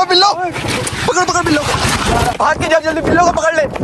ओ बिल्लो, पकड़ पकड़ बिल्लो, भाग के जा जल्दी, बिल्लो को पकड़ ले।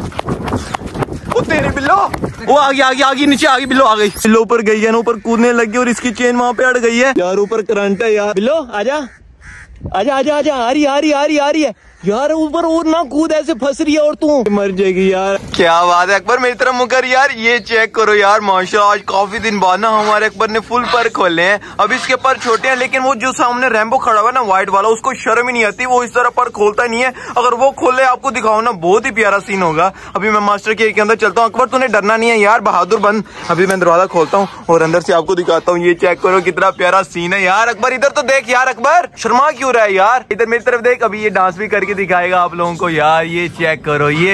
ओ तेरी बिल्लो, वो आ गई नीचे आ गई बिल्लो, आ गई बिल्लो, ऊपर गई है ना, ऊपर कूदने लगी और इसकी चेन वहां पे अड़ गई है यार, ऊपर करंट है यार। बिल्लो आजा आजा आजा आजा, आ रही है यार, ऊपर और ना कूद, ऐसे फंस रही है और तू मर जाएगी यार। क्या बात है अकबर, मेरी तरफ मुकर यार, ये चेक करो यार माशाल्लाह, आज काफी दिन बाद ना हमारे अकबर ने फुल पर खोले हैं। अब इसके पर छोटे हैं, लेकिन वो जो सामने रैम्बो खड़ा हुआ ना व्हाइट वाला, उसको शर्म ही नहीं आती, वो इस तरह पर खोलता नहीं है। अगर वो खोले आपको दिखाओ ना, बहुत ही प्यारा सीन होगा। अभी मैं मास्टर के अंदर चलता हूँ। अकबर तूने डरना नहीं है यार, बहादुर बन। अभी मैं दरवाजा खोलता हूँ और अंदर से आपको दिखाता हूँ। ये चेक करो कितना प्यारा सीन है यार। अकबर इधर तो देख यार, अकबर शर्मा क्यों रहा है यार, इधर मेरी तरफ देख। अभी ये डांस भी करके दिखाएगा आप लोगों को यार। ये चेक करो, ये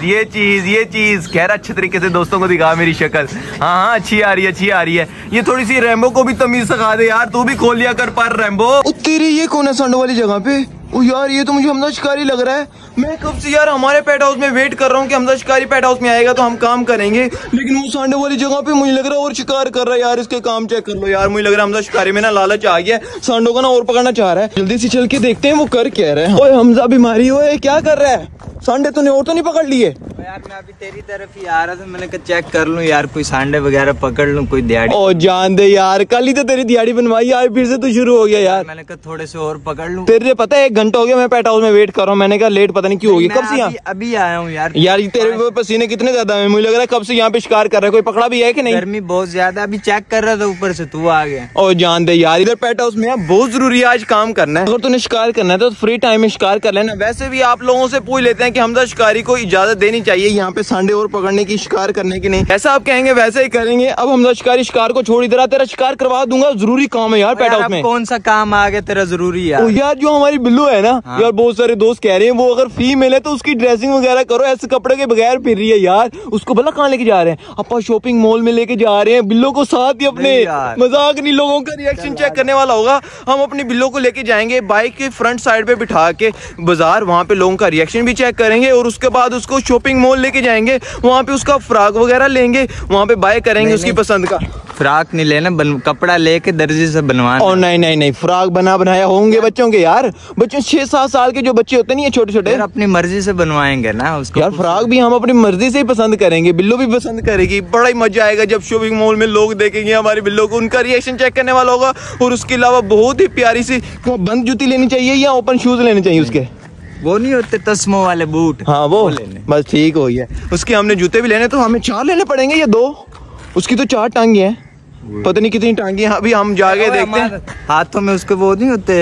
चीज कह रहा, अच्छे तरीके से दोस्तों को दिखा मेरी शक्ल। हाँ अच्छी आ रही है। ये थोड़ी सी रैम्बो को भी तमीज सिखा दे यार, तू भी खोल लिया कर पर रैम्बो। तेरी ये कौन है सांडो वाली जगह पे? ओ यार ये तो मुझे हमजा शिकारी लग रहा है। मैं कब से यार हमारे पेट हाउस में वेट कर रहा हूँ कि हमजा शिकारी पेट हाउस में आएगा तो हम काम करेंगे, लेकिन वो सांडो वाली जगह पे मुझे लग रहा है और शिकार कर रहा है यार। इसके काम चेक कर लो यार, मुझे लग रहा है हमजा शिकारी में ना लालच आ गया, सांडो को ना और पकड़ना चाह रहा है। जल्दी से चल के देखते हैं वो कर क्या रहा है। ओए हमजा बीमारी हो, क्या कर रहा है? सांडे तूने और तो नहीं पकड़ लिए? यार मैं अभी तेरी तरफ ही आ रहा था, मैंने कहा चेक कर लूं यार, कोई सांडे वगैरह पकड़ लूं, कोई दिहाड़ी। ओ जान दे यार, कल ही तो तेरी दिहाड़ी बनवाई, आज फिर से तो शुरू हो गया यार। मैंने कहा थोड़े से और पकड़ लूं। तेरे पता है 1 घंटा हो गया मैं पेट हाउस में वेट कर रहा हूँ। मैंने कहा लेट पता नहीं क्यों हो गया। कब से अभी आया हूँ यार। यार तेरे पसीने कितने ज्यादा है, मुझे लग रहा है कब से यहाँ पे शिकार कर रहा है। कोई पकड़ा भी है कि नहीं? गर्मी बहुत ज्यादा, अभी चेक कर रहा था ऊपर से तू आ गया। ओ जान दे यार, इधर पेट हाउस में बहुत जरूरी है आज काम करना है। अगर तूने शिकार करना है तो फ्री टाइम में शिकार कर लेना। वैसे भी आप लोगों से पूछ लेते हैं कि हमजा शिकारी को इजाजत देनी चाहिए यहाँ पे सांडे और पकड़ने की, शिकार करने की नहीं। ऐसा आप कहेंगे वैसे ही करेंगे। अब हमजा शिकारी शिकार को छोड़, इधर तेरा शिकार करवा दूंगा, जरूरी काम है यार पेट हाउस में। कौन सा काम आ गया तेरा जरूरी है? ओ यार जो हमारी बिल्लो है ना यार, बहुत सारे दोस्त कह रहे हैं वो अगर फीमेल है तो उसकी ड्रेसिंग वगैरह करो, ऐसे कपड़े के बगैर फिर रही है यार। उसको भला कहाँ लेके जा रहे हैं? अपा शॉपिंग मॉल में लेके जा रहे हैं बिल्लो को साथ ही अपने। मजाक नहीं, लोगों का रिएक्शन चेक करने वाला होगा। हम अपनी बिल्लो को लेके जाएंगे बाइक के फ्रंट साइड पे बिठा के बाजार, वहाँ पे लोगों का रिएक्शन भी चेक करेंगे और उसके बाद उसको शॉपिंग मॉल लेके जाएंगे, वहाँ पे उसका फ्रॉक वगैरह लेंगे, वहाँ पे बाय करेंगे उसकी पसंद का। फ्रॉक नहीं लेना, कपड़ा लेके दर्जी से बनवाना। और नहीं फ्रॉक बनाया होंगे बच्चों के यार। बच्चों 6-7 साल के जो बच्चे होते नहीं है छोटे छोटे, अपनी मर्जी से बनवाएंगे ना उसको यार। फ्रॉक भी हम अपनी मर्जी से ही पसंद करेंगे, बिल्लो भी पसंद करेगी। बड़ा ही मजा आएगा जब शॉपिंग मॉल में लोग देखेंगे हमारी बिल्लो को, उनका रिएक्शन चेक करने वाला होगा। और उसके अलावा बहुत ही प्यारी सी बंद जूती लेनी चाहिए या ओपन शूज लेने चाहिए उसके, वो नहीं होते तस्मों वाले बूट। हाँ वो लेने, बस ठीक हो गया। उसके हमने जूते भी लेने, तो हमें 4 लेने पड़ेंगे या 2? उसकी तो 4 टांगे हैं, पता नहीं कितनी टांगी। अभी हम जाके देखते हैं। हाथों में उसके वो नहीं होते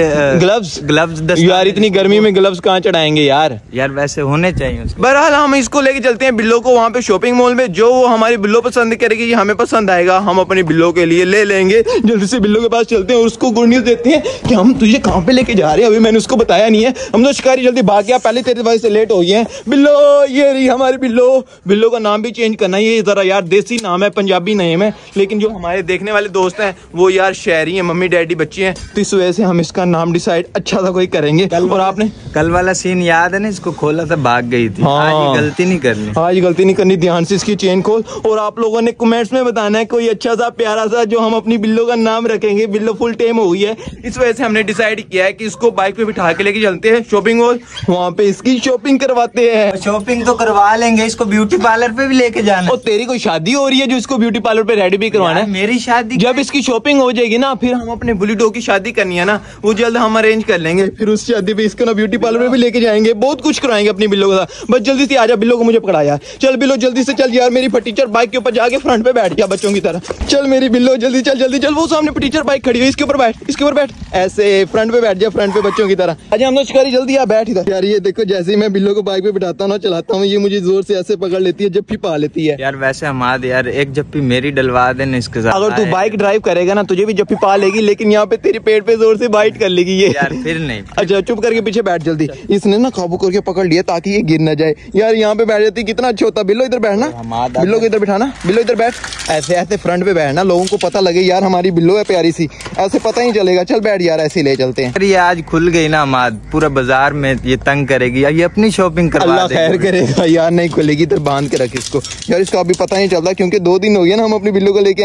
ग्लव्स यार, इतनी गर्मी में ग्लव्स कहाँ चढ़ाएंगे यार वैसे होने चाहिए। बहरहाल हम इसको लेके चलते हैं बिल्लो को वहाँ पे शॉपिंग मॉल में। जो वो हमारी बिल्लो पसंद करेगी, हमें पसंद आएगा, हम अपनी बिल्लो के लिए ले लेंगे। जल्दी से बिल्लो के पास चलते हैं और उसको गुड न्यूज देते हैं कि हम तुझे कहाँ पे लेके जा रहे हैं। अभी मैंने उसको बताया नहीं है। हम तो शिकारी जल्दी भाग गया, पहले तेरे वजह से लेट हो गए हैं। बिल्लो ये रही हमारी बिल्लो। बिल्लो का नाम भी चेंज करना, ये जरा यार देसी नाम है, पंजाबी नेम है, लेकिन जो हमारे देखने वाले दोस्त हैं वो यार शहरी हैं, मम्मी डैडी बच्चे हैं, तो इस वजह से हम इसका नाम डिसाइड अच्छा सा कोई करेंगे। और आपने कल वाला सीन याद है ना, इसको खोला था भाग गई थी। हाँ। आज गलती नहीं करनी, आज गलती नहीं करनी, ध्यान से इसकी चेन खोल। और आप लोगों ने कमेंट्स में बताना है कोई अच्छा सा प्यारा सा जो हम अपनी बिल्लो का नाम रखेंगे। बिल्लो फुल टेम हो गई है, इस वजह से हमने डिसाइड किया है कि इसको बाइक पे बिठा के लेके चलते हैं शॉपिंग मॉल, वहाँ पे इसकी शॉपिंग करवाते हैं। शॉपिंग तो करवा लेंगे, इसको ब्यूटी पार्लर पे भी लेके जाना। और तेरी कोई शादी हो रही है जो इसको ब्यूटी पार्लर पे रेडी भी करवाना है? मेरी शादी जब इसकी शॉपिंग हो जाएगी ना, फिर हम अपने बुलीडो की शादी करनी है ना, वो जल्द हम अरेंज कर लेंगे। फिर उस शादी पे इसको ना ब्यूटी पार्लर में भी लेके जाएंगे, बहुत कुछ कराएंगे अपनी बिल्लो के साथ। बस जल्दी से आजा, बिल्लो को मुझे पकड़ा यार। चल बिल्लो जल्दी से चल यार, मेरी टीचर बाइक के ऊपर जाके फ्रंट पे बैठ गया बच्चों की तरह। चल मेरी बिल्लो जल्दी चल जल्दी चल, वो सामने टीचर बाइक खड़ी है, इसके ऊपर बैठ, इसके ऊपर बैठ, ऐसे फ्रंट पे बैठ जा, फ्रंट पे बच्चों की तरह। आजा हम शिकारी जल्दी आ बैठ इधर। यार ये देखो, जैसे ही मैं बिल्लो को बाइक पे बिठाता हूँ ना, चलाता हूँ, ये मुझे जोर से ऐसे पकड़ लेती है, जप्फी पा लेती है। यार वैसे हमाद यार एक जप्फी मेरी डलवा देना इसके साथ। अगर तू बाइक ड्राइव करेगा ना, तुझे भी जप्फी पा लेगी, लेकिन यहाँ पे तेरी पेट पे जोर से बाइट कर लेगी ये। यार फिर नहीं। अच्छा चुप करके पीछे बैठ जल्दी। इसने ना काबू करके पकड़ लिया ताकि ये गिर न जाए। यार यहाँ पे बैठ जाती, कितना अच्छा होता। बिल्लो इधर बैठना, बिल्लो को इधर बिठाना, बिल्लो इधर बैठ, ऐसे ऐसे फ्रंट पे बैठना, लोगों को पता लगे यार हमारी बिल्लो है प्यारी सी, ऐसे पता ही चलेगा। चल बैठ यार, ऐसे ले चलते हैं। ये आज खुल गई ना हमाद, पूरा बाजार में ये तंग करेगी यार, ये अपनी शॉपिंग करवा अल्लाह खैर करेगा यार, नहीं खुलेगी, इधर बांध के रख इसको। यार इसका अभी पता नहीं चलता, क्योंकि 2 दिन हो गए ना हम अपनी बिल्लो को लेके आए, किसी टाइम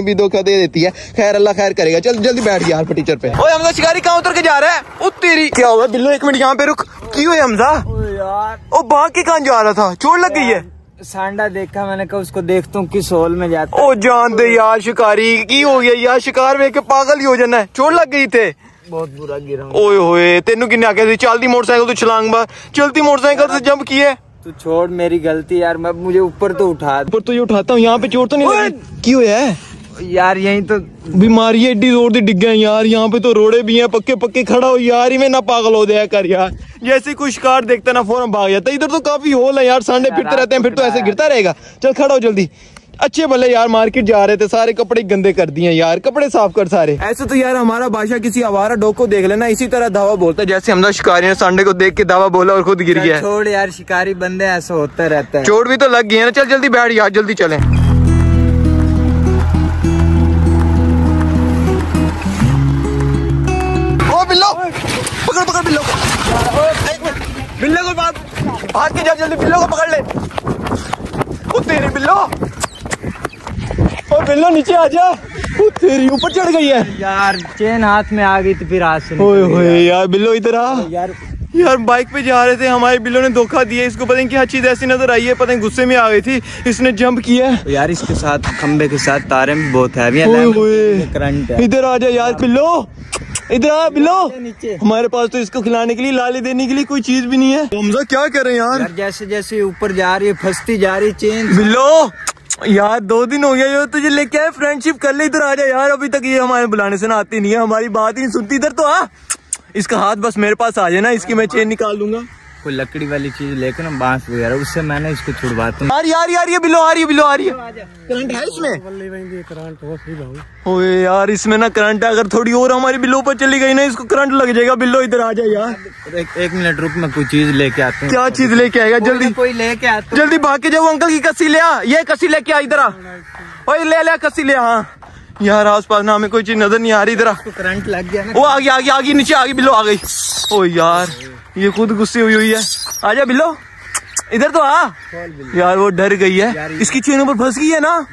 टाइम भी धोखा दे देती है। खैर अल्लाह खैर करेगा। चल जल्दी बैठ यार टीचर पे। ओए हमजा शिकारी कहाँ उतर के जा रहा है? ओ तेरी क्या हुआ बिल्लो, एक मिनट यहाँ पे रुक। क्यों है हमजा? यार ओ भाग के कहाँ जा रहा था? चोट लग गई है? सांडा देखा मैंने, कहा उसको देखता हूँ किस होल में जाता। ओ जान दे यार शिकारी, की हो गया यार? शिकार देख के पागल ही हो जाना है। चोट लग गई थे? बहुत बुरा गिरा। ओए होए तेनू किन्ने आख्या सी चलती मोटरसाइकिल तू छलांग मार, चलती मोटरसाइकिल से जंप की है? तू छोड़, मेरी गलती यार, मैं मुझे ऊपर तो उठा। ऊपर तो ये उठाता हूँ, यहाँ पे चोट तो नहीं लगी? क्यों है यार? यही तो बीमारी है, एड्डी जोर दी डिग गए यार। यहाँ पे तो रोड़े भी हैं, पक्के पक्के खड़ा हो यार। इन्हें ना पागल हो जाया कर यार। जैसे कोई शिकार देखता ना फौरन भाग जाता। इधर तो काफी होल है यार, सांडे फिरते रहते हैं, फिर तो ऐसे गिरता रहेगा। चल खड़ा हो जल्दी। अच्छे भले यार मार्केट जा रहे थे, सारे कपड़े गंदे कर दिए यार, कपड़े साफ कर सारे। ऐसे तो यार हमारा बादशाह किसी आवारा डॉग को देख लेना इसी तरह धावा बोलता है, जैसे हमने शिकारी ने सांडे को देख के धावा बोला और खुद गिर गया। छोड़ यार, शिकारी बंदे ऐसा होता रहता है। चोट भी तो लग गई है ना। चल जल्दी बैठ यार, जल्दी चले। ओ बिल्लो, पकड़ पकड़ बिल्लो को। बिल्लो को भाग के जा जल्दी, बिल्लो को पकड़ ले। ओ तेरी बिल्लो, ओ बिल्लो नीचे आ जा। ओ तेरी ऊपर चढ़ गई है यार, चेन हाथ में आ गई तो फिर हाथ से ओए होए यार। बिल्लो इधर आ यार बाइक पे जा रहे थे, हमारे बिल्लो ने धोखा दिया। इसको पता नहीं क्या चीज ऐसी नजर आई है, पता नहीं गुस्से में आ गई थी, इसने जंप किया यार। इसके साथ खंबे के साथ तारे भी बहुत हैवी है, करंट है। इधर आ जा यार बिल्लो, इधर आ बिल्लो। हमारे पास तो इसको खिलाने के लिए, लाली देने के लिए कोई चीज भी नहीं है। हमजा क्या कर रहे हैं यार? जैसे जैसे ऊपर जा रही है फंसती जा रही चेन। बिल्लो यार 2 दिन हो गया यो तुझे लेके आए, फ्रेंडशिप कर ले। इधर आ जा यार, अभी तक ये हमारे बुलाने से ना आती नहीं है, हमारी बात ही नहीं सुनती। इधर तो आ, इसका हाथ बस मेरे पास आ जाए ना, इसकी मैं चेन निकाल दूंगा। कोई लकड़ी वाली चीज लेकर ना, बांस वगैरह, उससे मैंने इसको छुड़वाता हूँ। यार ये बिल्लो आ रही है, बिल्लो आ रही है। करंट है इसमें? ओए यार इसमें ना करंट है, अगर थोड़ी और हमारी बिल्लो ऊपर चली गई ना, इसको करंट लग जाएगा। बिल्लो इधर आ जाए यार। एक मिनट रुक, मैं कोई चीज लेके आता हूँ। क्या चीज लेके आएगा? जल्दी कोई लेके आता, जल्दी भाग के जाओ। अंकल की कस्सी ले आ, ये कस्सी लेके आ, इधर आ। ओए ले कस्सी ले। हाँ यार आसपास ना हमें कोई चीज नजर नहीं आ रही। इधर आ, करंट लग गया ना। वो आ गई नीचे आ गई बिल्लो आ गई। ओ यार ये खुद गुस्से हुई है। आजा बिल्लो इधर तो आ यार। वो डर गई है, इसकी चेन ऊपर फंस गई है ना।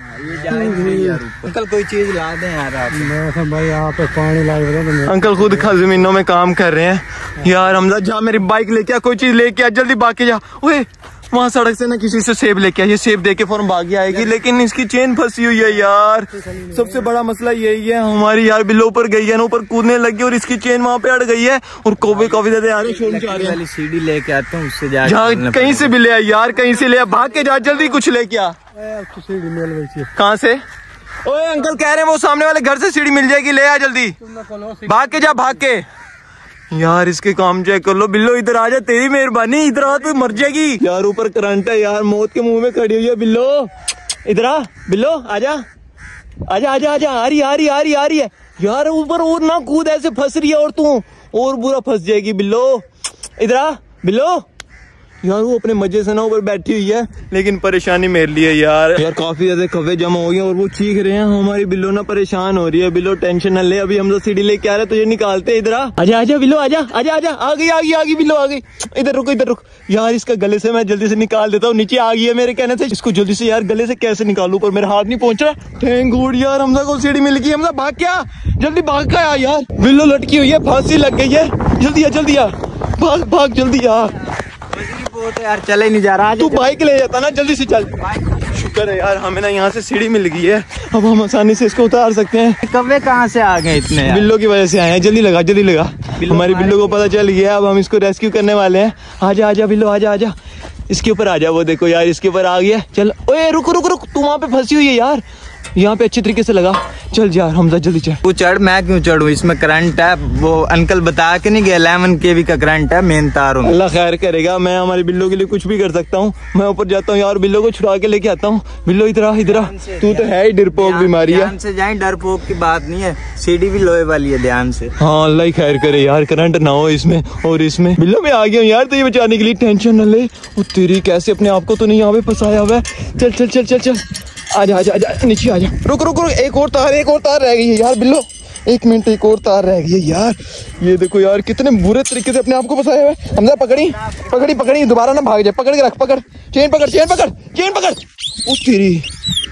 अंकल कोई चीज ला दें यार आप। भाई यहाँ पे पानी ला रहे। अंकल खुद जमीनों में काम कर रहे हैं यार। हमजा जा मेरी बाइक लेके आ, कोई चीज लेके आ, जल्दी भाग के जा। ओए वहाँ सड़क से ना किसी से सेब लेके आ, ये सेब देके फौरन भाग आएगी, लेकिन इसकी चेन फंसी हुई है यार। सबसे बड़ा मसला यही है, हमारी यार बिल्लो ऊपर गई है ना, ऊपर कूदने लगी और इसकी चेन वहाँ पे अड़ गई है। और कौवे काफी ज्यादा आ रहे हैं। सीढ़ी लेके आता हूँ, उससे जा कहीं से भी ले आ यार, कहीं से ले आ, भाग के जा जल्दी, कुछ लेके आ। कहाँ से? ओए अंकल कह रहे हैं वो सामने वाले घर से सीढ़ी मिल जाएगी, ले आ जल्दी, भाग के जा भाग के। यार इसके काम चेक कर लो। बिल्लो इधर आ जा, तेरी मेहरबानी, इधर आ, तू मर जाएगी यार। ऊपर करंट है यार, मौत के मुंह में खड़ी हुई है बिल्लो। इधर आ बिल्लो, आजा आजा आजा आजा, आ रही है यार। ऊपर और ना कूद, ऐसे फंस रही है और तू और बुरा फंस जाएगी बिल्लो। इधर आ बिल्लो। यार वो अपने मजे से ना ऊपर बैठी हुई है, लेकिन परेशानी मेरे लिए यार काफी ज्यादा कव्वे जमा हो गए और वो चीख रहे हैं। हमारी बिल्लो ना परेशान हो रही है। बिल्लो टेंशन न ले, अभी हम तो सीढ़ी लेके आ रहे हैं, तुझे निकालते। इधर आजा आजा बिल्लो, आजा आजा आजा, आ गई बिल्लो आ गई। इधर रुक यार, इसका गले से मैं जल्दी से निकाल देता हूँ। नीचे आ गई है मेरे कहने से, इसको जल्दी से यार गले से कैसे निकालू, पर मेरा हाथ नहीं पहुंच रहा। थैंक गॉड यार, हमजा को सीढ़ी मिल गई। हमजा भाग क्या, जल्दी भाग का यार। बिल्लो लटकी हुई है, फांसी लग गई है। जल्दी आ भाग जल्दी आ। तो यार चले ही नहीं जा रहा। तू बाइक ले जाता ना, जल्दी से चल। शुक्र है यार हमें ना यहाँ से सीढ़ी मिल गई है, अब हम आसानी से इसको उतार सकते हैं। कव्वे कहाँ से आ गए इतने यार? बिल्लो की वजह से आए हैं। जल्दी लगा हमारी बिल्लो को पता चल गया, अब हम इसको रेस्क्यू करने वाले हैं। आजा बिल्लो आजा, इसके ऊपर आजा। वो देखो यार इसके ऊपर आ गया। चल ओए रुक, तू वहाँ पे फंसी हुई है यार, यहाँ पे अच्छी तरीके से लगा। चल यार हमजा जल्दी चल। तू चढ़, मैं क्यों चढ़ूं? इसमें करंट है, वो अंकल बता के नहीं गया, 11 kV का करंट है, मेन तार हूँ। अल्लाह खैर करेगा, मैं हमारी बिल्लो के लिए कुछ भी कर सकता हूँ। मैं ऊपर जाता हूँ यार, बिल्लो को छुड़ा के लेके आता हूँ। बिल्लो इधर आ, तू तो है ही डरपोक बीमारी है। ध्यान से जाए, डरपोक की बात नहीं है, सीढ़ी भी लोहे वाली है, ध्यान से। हाँ अल्लाह खैर करे यार, करंट ना हो इसमें और इसमें। बिल्लो मैं आ गया हूँ यार, तो ये बचाने के लिए, टेंशन न ले। वो तेरी कैसे अपने आप को तो नहीं यहाँ पे फंसाया हुआ है। चल आजा नीचे आजा। रुक एक और तार रह गई है यार बिल्लो, 1 मिनट, एक और तार रह गई है यार। ये देखो यार कितने बुरे तरीके से अपने आप को फंसाया हुआ है। हमजा पकड़ी दोबारा ना भाग जाए, पकड़ के रख, चेन पकड़। उस तेरी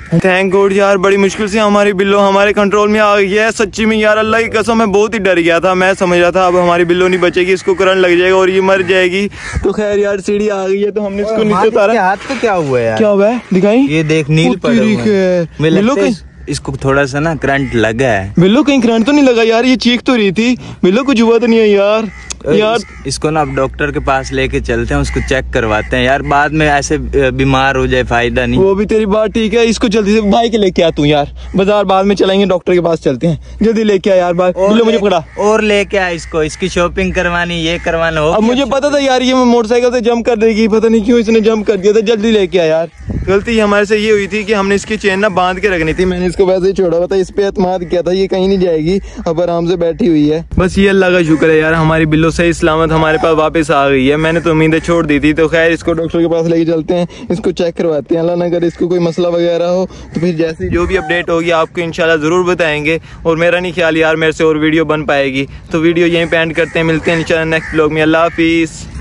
थैंक गॉड यार, बड़ी मुश्किल से हमारी बिल्लो हमारे कंट्रोल में आ गई है। सच्ची में यार अल्लाह की कसम मैं बहुत ही डर गया था। मैं समझ रहा था अब हमारी बिल्लो नहीं बचेगी, इसको करंट लग जाएगा और ये मर जाएगी। तो खैर यार सीढ़ी आ गई है तो हमने इसको नीचे उतारा। हाथ पे क्या हुआ है? क्या हुआ है दिखाई? ये देख नील पड़े हुए हैं। बिल्लो कहीं इसको थोड़ा सा ना करंट लगा है। बिल्लो कहीं करंट तो नहीं लगा यार? ये चीख तो रही थी। बिल्लो कुछ हुआ तो नहीं है यार? यार इसको ना अब डॉक्टर के पास लेके चलते हैं, उसको चेक करवाते हैं यार, बाद में ऐसे बीमार हो जाए फायदा नहीं। वो भी तेरी बात ठीक है। इसको जल्दी से भाई के लेके आ तू यार, बाजार बाद में चलेंगे, डॉक्टर के पास चलते हैं। जल्दी लेके आ यार भाई। बिल्लो मुझे पकड़ा और लेके आ इसको, इसकी शॉपिंग करवानी, ये करवाना हो। अब मुझे पता था यार ये मोटरसाइकिल से जंप कर देगी, पता नहीं क्यों इसने जंप कर दिया था। जल्दी लेके आ यार। गलती हमारे से ये हुई थी कि हमने इसकी चेन ना बांध के रखनी थी। मैंने इसको वैसे ही छोड़ा हुआ था, इस पे एतमाद किया था ये कहीं नहीं जाएगी। अब आराम से बैठी हुई है। बस ये अल्लाह का शुक्र है यार, हमारी बिल्लो सही सलामत हमारे पास वापस आ गई है। मैंने तो उम्मीदें छोड़ दी थी। तो खैर इसको डॉक्टर के पास लेके चलते हैं, इसको चेक करवाते हैं। अल्लाह ना करे इसको कोई मसला वगैरह हो तो फिर जैसे जो भी अपडेट होगी आपको इंशाल्लाह जरूर बताएंगे। और मेरा नहीं ख्याल यार मेरे से और वीडियो बन पाएगी। तो वीडियो यहीं पे एंड करते हैं, मिलते हैं इंशाल्लाह नेक्स्ट व्लॉग में। अल्लाह हाफिज़।